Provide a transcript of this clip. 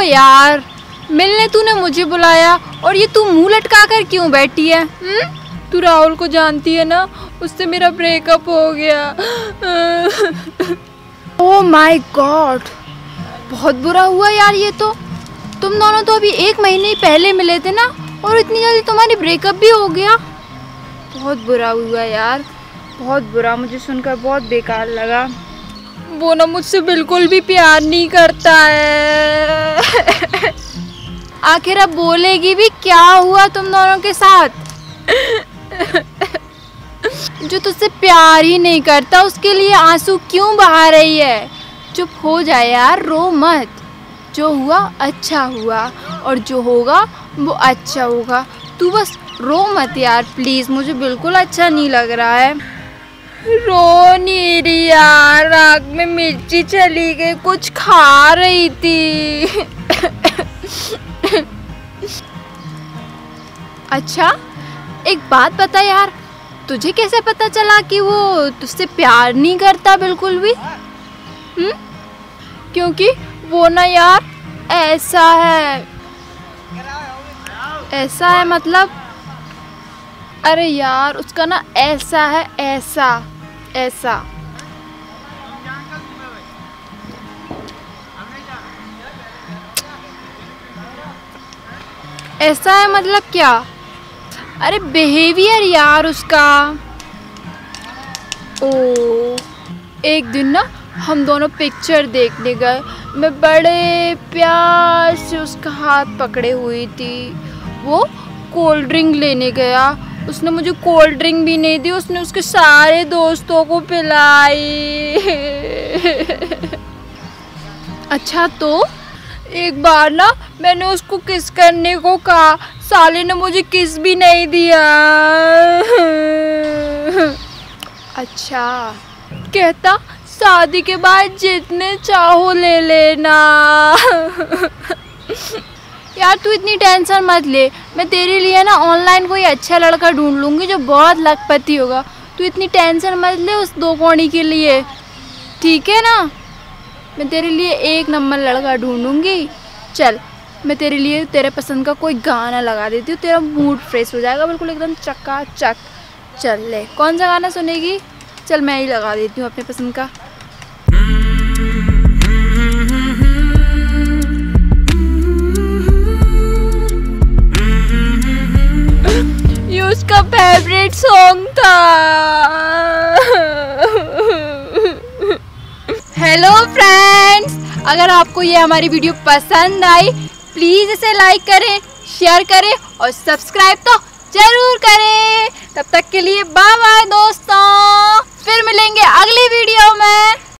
यार, मिलने तूने मुझे बुलाया और ये तू मुंह लटका कर क्यों बैठी है? तू राहुल को जानती है ना, उससे मेरा ब्रेकअप हो गया। ओह माय गॉड, बहुत बुरा हुआ यार ये तो। तुम दोनों तो अभी 1 महीने ही पहले मिले थे ना, और इतनी जल्दी तुम्हारी ब्रेकअप भी हो गया। बहुत बुरा हुआ यार, बहुत बुरा। मुझे सुनकर बहुत बेकार लगा। वो ना मुझसे बिल्कुल भी प्यार नहीं करता है। आखिर अब बोलेगी भी क्या हुआ तुम दोनों के साथ? जो तुझसे प्यार ही नहीं करता उसके लिए आंसू क्यों बहा रही है? चुप हो जाए यार, रो मत। जो हुआ अच्छा हुआ, और जो होगा वो अच्छा होगा। तू बस रो मत यार प्लीज़, मुझे बिल्कुल अच्छा नहीं लग रहा है। रो नहीं रही यार, आँख में मिर्ची चली गई, कुछ खा रही थी। अच्छा, एक बात बता यार, तुझे कैसे पता चला कि वो तुझसे प्यार नहीं करता बिल्कुल भी? क्योंकि वो ना यार ऐसा है। ऐसा है मतलब? अरे यार उसका ना ऐसा है, ऐसा ऐसा। ऐसा है मतलब क्या? अरे बिहेवियर यार उसका। ओ, एक दिन ना हम दोनों पिक्चर देखने गए। मैं बड़े प्यार से उसका हाथ पकड़े हुई थी। वो कोल्ड ड्रिंक लेने गया, उसने मुझे कोल्ड ड्रिंक भी नहीं दी, उसने उसके सारे दोस्तों को पिलाई। अच्छा, तो एक बार ना मैंने उसको किस करने को कहा, साले ने मुझे किस भी नहीं दिया। अच्छा, कहता शादी के बाद जितने चाहो ले लेना। यार तू इतनी टेंशन मत ले, मैं तेरे लिए ना ऑनलाइन कोई अच्छा लड़का ढूंढ लूँगी जो बहुत लखपति होगा। तू इतनी टेंशन मत ले उस 2 कौड़ी के लिए, ठीक है ना? मैं तेरे लिए 1 नंबर लड़का ढूंढूंगी। चल, मैं तेरे लिए तेरे पसंद का कोई गाना लगा देती हूँ, तेरा मूड फ्रेश हो जाएगा बिल्कुल एकदम चकाचक। चल ले, कौन सा गाना सुनेगी? चल मैं ही लगा देती हूँ अपने पसंद का। ये उसका फेवरेट सॉन्ग था। हेलो फ्रेंड्स, अगर आपको ये हमारी वीडियो पसंद आई प्लीज़ इसे लाइक करें, शेयर करें और सब्सक्राइब तो जरूर करें। तब तक के लिए बाय बाय दोस्तों, फिर मिलेंगे अगली वीडियो में।